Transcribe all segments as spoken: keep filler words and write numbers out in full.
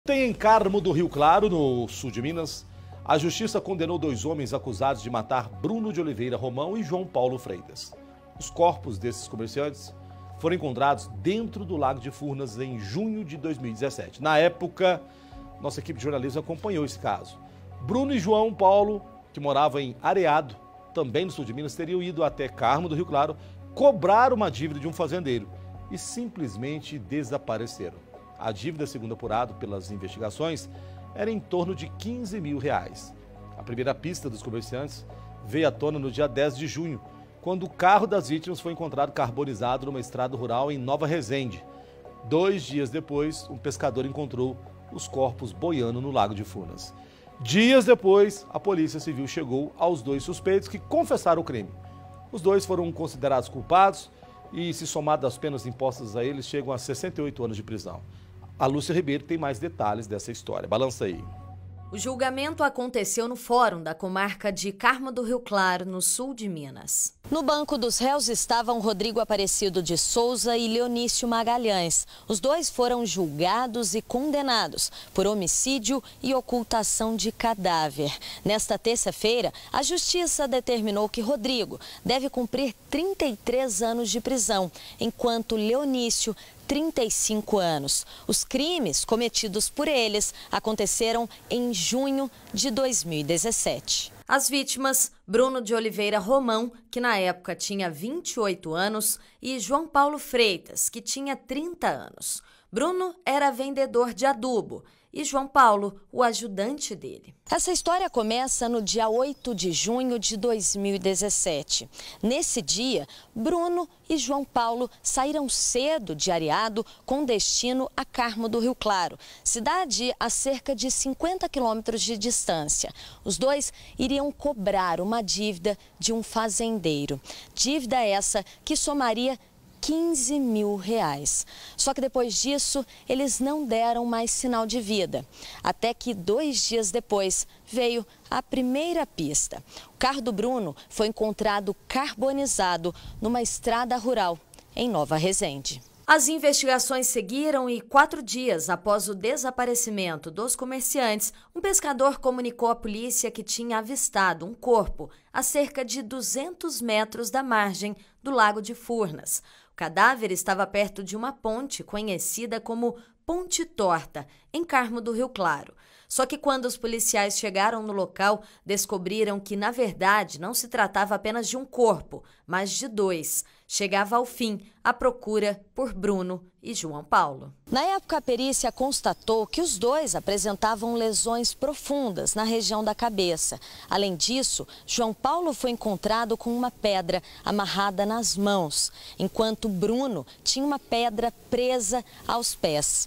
Tem em Carmo do Rio Claro, no sul de Minas, a justiça condenou dois homens acusados de matar Bruno de Oliveira Romão e João Paulo Freitas. Os corpos desses comerciantes foram encontrados dentro do Lago de Furnas em junho de dois mil e dezessete. Na época, nossa equipe de jornalismo acompanhou esse caso. Bruno e João Paulo, que moravam em Areado, também no sul de Minas, teriam ido até Carmo do Rio Claro cobrar uma dívida de um fazendeiro e simplesmente desapareceram. A dívida, segundo apurado pelas investigações, era em torno de quinze mil reais. A primeira pista dos comerciantes veio à tona no dia dez de junho, quando o carro das vítimas foi encontrado carbonizado numa estrada rural em Nova Resende. Dois dias depois, um pescador encontrou os corpos boiando no Lago de Furnas. Dias depois, a Polícia Civil chegou aos dois suspeitos que confessaram o crime. Os dois foram considerados culpados e, se somado às penas impostas a eles, chegam a sessenta e oito anos de prisão. A Lúcia Ribeiro tem mais detalhes dessa história. Balança aí. O julgamento aconteceu no Fórum da comarca de Carmo do Rio Claro, no sul de Minas. No banco dos réus estavam Rodrigo Aparecido de Souza e Leonício Magalhães. Os dois foram julgados e condenados por homicídio e ocultação de cadáver. Nesta terça-feira, a Justiça determinou que Rodrigo deve cumprir trinta e três anos de prisão, enquanto Leonício trinta e cinco anos. Os crimes cometidos por eles aconteceram em junho de dois mil e dezessete. As vítimas, Bruno de Oliveira Romão, que na época tinha vinte e oito anos, e João Paulo Freitas, que tinha trinta anos. Bruno era vendedor de adubo e João Paulo, o ajudante dele. Essa história começa no dia oito de junho de dois mil e dezessete. Nesse dia, Bruno e João Paulo saíram cedo de Areado com destino a Carmo do Rio Claro, cidade a cerca de cinquenta quilômetros de distância. Os dois iriam cobrar uma dívida de um fazendeiro. Dívida essa que somaria quinze mil reais. Só que depois disso, eles não deram mais sinal de vida. Até que dois dias depois veio a primeira pista. O carro do Bruno foi encontrado carbonizado numa estrada rural em Nova Resende. As investigações seguiram e, quatro dias após o desaparecimento dos comerciantes, um pescador comunicou à polícia que tinha avistado um corpo a cerca de duzentos metros da margem do Lago de Furnas. O cadáver estava perto de uma ponte conhecida como Ponte Torta, em Carmo do Rio Claro. Só que quando os policiais chegaram no local, descobriram que, na verdade, não se tratava apenas de um corpo, mas de dois. Chegava ao fim a procura por Bruno e João Paulo. Na época, a perícia constatou que os dois apresentavam lesões profundas na região da cabeça. Além disso, João Paulo foi encontrado com uma pedra amarrada nas mãos, enquanto Bruno tinha uma pedra presa aos pés.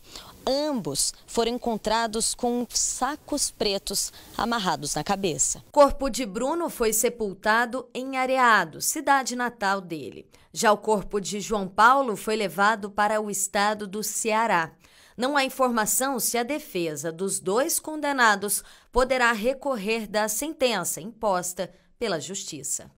Ambos foram encontrados com sacos pretos amarrados na cabeça. O corpo de Bruno foi sepultado em Areado, cidade natal dele. Já o corpo de João Paulo foi levado para o estado do Ceará. Não há informação se a defesa dos dois condenados poderá recorrer da sentença imposta pela Justiça.